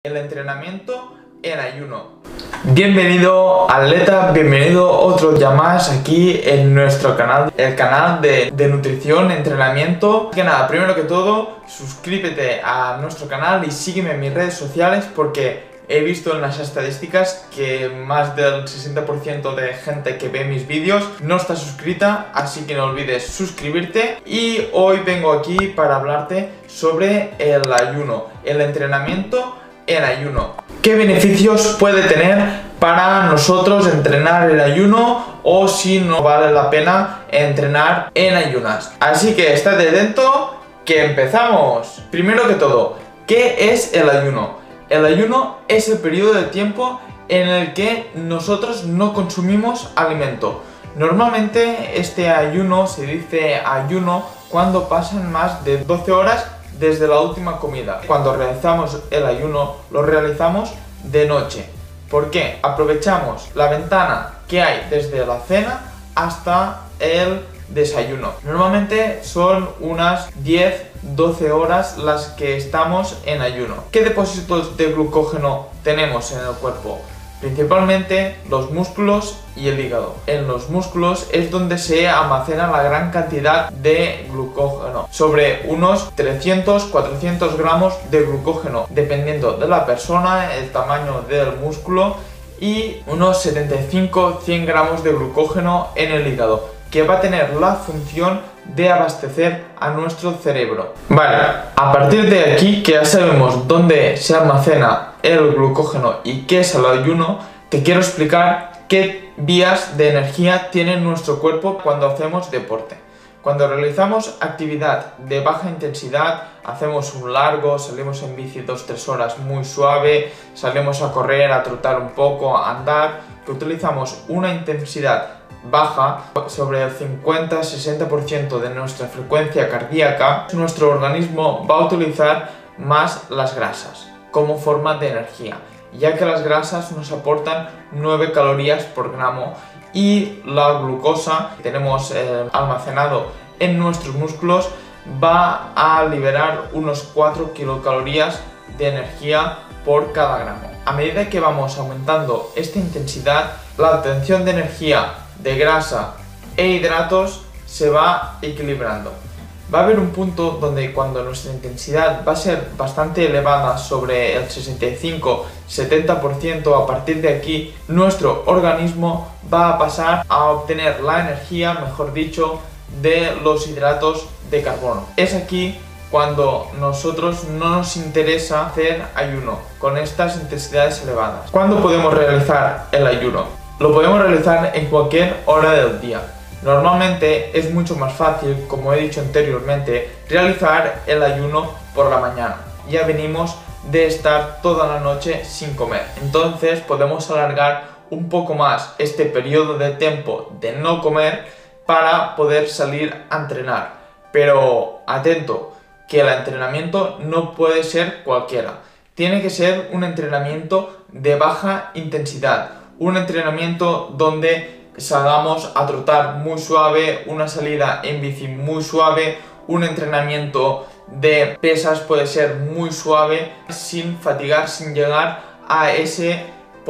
El entrenamiento en ayuno. Bienvenido atleta, bienvenido otro día más aquí en nuestro canal, el canal de nutrición, entrenamiento. Así que nada, primero que todo, suscríbete a nuestro canal y sígueme en mis redes sociales porque he visto en las estadísticas que más del 60% de gente que ve mis vídeos no está suscrita, así que no olvides suscribirte. Y hoy vengo aquí para hablarte sobre el ayuno, el entrenamiento en ayuno. ¿Qué beneficios puede tener para nosotros entrenar en ayuno o si no vale la pena entrenar en ayunas? Así que estate atento que empezamos. Primero que todo, ¿qué es el ayuno? El ayuno es el periodo de tiempo en el que nosotros no consumimos alimento. Normalmente este ayuno se dice ayuno cuando pasan más de 12 horas desde la última comida. Cuando realizamos el ayuno lo realizamos de noche. ¿Por qué? Aprovechamos la ventana que hay desde la cena hasta el desayuno. Normalmente son unas 10-12 horas las que estamos en ayuno. ¿Qué depósitos de glucógeno tenemos en el cuerpo? Principalmente los músculos y el hígado. En los músculos es donde se almacena la gran cantidad de glucógeno, sobre unos 300-400 gramos de glucógeno, dependiendo de la persona, el tamaño del músculo, y unos 75-100 gramos de glucógeno en el hígado, que va a tener la función de abastecer a nuestro cerebro. Vale, a partir de aquí que ya sabemos dónde se almacena el glucógeno y qué es el ayuno, te quiero explicar qué vías de energía tiene nuestro cuerpo cuando hacemos deporte. Cuando realizamos actividad de baja intensidad, hacemos un largo, salimos en bici 2-3 horas muy suave, salimos a correr, a trotar un poco, a andar, que utilizamos una intensidad baja, sobre el 50-60% de nuestra frecuencia cardíaca, nuestro organismo va a utilizar más las grasas como forma de energía, ya que las grasas nos aportan 9 calorías por gramo y la glucosa que tenemos almacenado en nuestros músculos va a liberar unos 4 kilocalorías de energía por cada gramo. A medida que vamos aumentando esta intensidad, la obtención de energía de grasa e hidratos se va equilibrando. Va a haber un punto donde cuando nuestra intensidad va a ser bastante elevada, sobre el 65-70%, a partir de aquí nuestro organismo va a pasar a obtener la energía, mejor dicho, de los hidratos de carbono. Es aquí cuando nosotros no nos interesa hacer ayuno con estas intensidades elevadas. ¿Cuándo podemos realizar el ayuno? Lo podemos realizar en cualquier hora del día. Normalmente es mucho más fácil, como he dicho anteriormente, realizar el ayuno por la mañana. Ya venimos de estar toda la noche sin comer. Entonces podemos alargar un poco más este periodo de tiempo de no comer para poder salir a entrenar. Pero atento, que el entrenamiento no puede ser cualquiera. Tiene que ser un entrenamiento de baja intensidad. Un entrenamiento donde salgamos a trotar muy suave, una salida en bici muy suave, un entrenamiento de pesas puede ser muy suave, sin fatigar, sin llegar a ese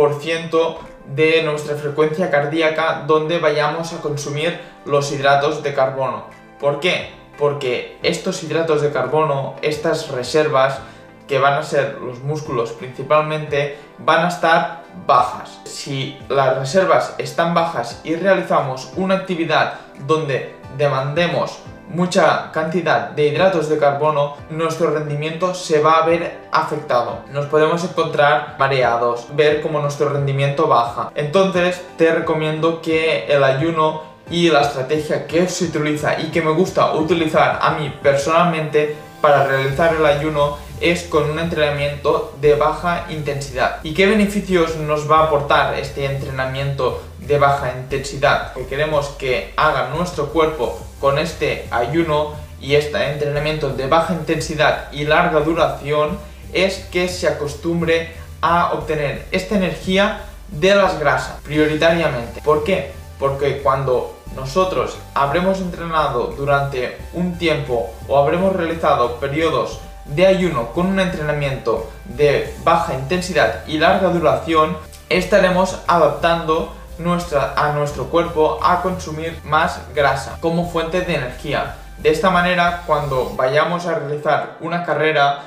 % de nuestra frecuencia cardíaca donde vayamos a consumir los hidratos de carbono. ¿Por qué? Porque estos hidratos de carbono, estas reservas, que van a ser los músculos principalmente, van a estar bajas. Si las reservas están bajas y realizamos una actividad donde demandemos mucha cantidad de hidratos de carbono, nuestro rendimiento se va a ver afectado. Nos podemos encontrar mareados, ver cómo nuestro rendimiento baja. Entonces te recomiendo que el ayuno y la estrategia que se utiliza y que me gusta utilizar a mí personalmente para realizar el ayuno es con un entrenamiento de baja intensidad. ¿Y qué beneficios nos va a aportar este entrenamiento de baja intensidad que queremos que haga nuestro cuerpo con este ayuno y este entrenamiento de baja intensidad y larga duración? Es que se acostumbre a obtener esta energía de las grasas prioritariamente. ¿Por qué? Porque cuando nosotros habremos entrenado durante un tiempo o habremos realizado periodos de ayuno con un entrenamiento de baja intensidad y larga duración, estaremos adaptando a nuestro cuerpo a consumir más grasa como fuente de energía. De esta manera, cuando vayamos a realizar una carrera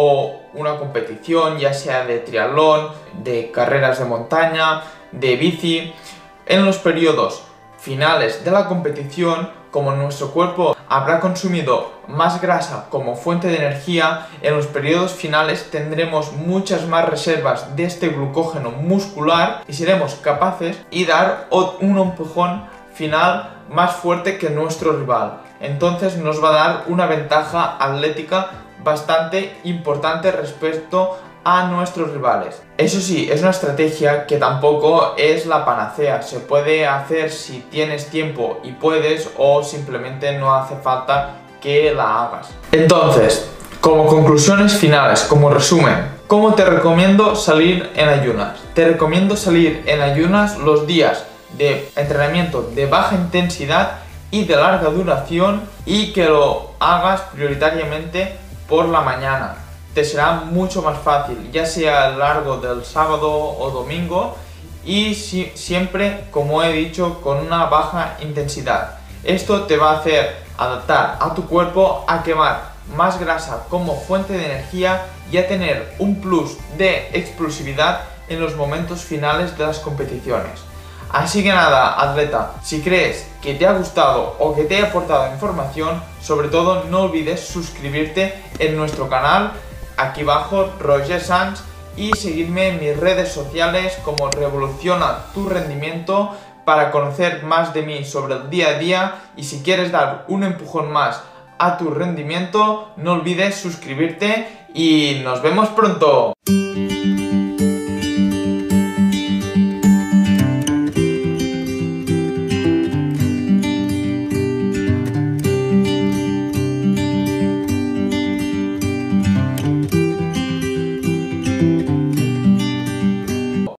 o una competición, ya sea de triatlón, de carreras de montaña, de bici, en los periodos finales de la competición, como nuestro cuerpo habrá consumido más grasa como fuente de energía, en los periodos finales tendremos muchas más reservas de este glucógeno muscular y seremos capaces de dar un empujón final más fuerte que nuestro rival. Entonces nos va a dar una ventaja atlética bastante importante respecto a nuestros rivales. Eso sí, es una estrategia que tampoco es la panacea. Se puede hacer si tienes tiempo y puedes, o simplemente no hace falta que la hagas. Entonces, como conclusiones finales, como resumen, ¿cómo te recomiendo salir en ayunas? Te recomiendo salir en ayunas los días de entrenamiento de baja intensidad y de larga duración, y que lo hagas prioritariamente por la mañana. Te será mucho más fácil, ya sea a lo largo del sábado o domingo, y siempre, como he dicho, con una baja intensidad. Esto te va a hacer adaptar a tu cuerpo a quemar más grasa como fuente de energía y a tener un plus de explosividad en los momentos finales de las competiciones. Así que nada, atleta, si crees que te ha gustado o que te he aportado información, sobre todo no olvides suscribirte en nuestro canal, aquí abajo, Roger Sanz, y seguirme en mis redes sociales como Revoluciona tu Rendimiento para conocer más de mí sobre el día a día. Y si quieres dar un empujón más a tu rendimiento, no olvides suscribirte y nos vemos pronto.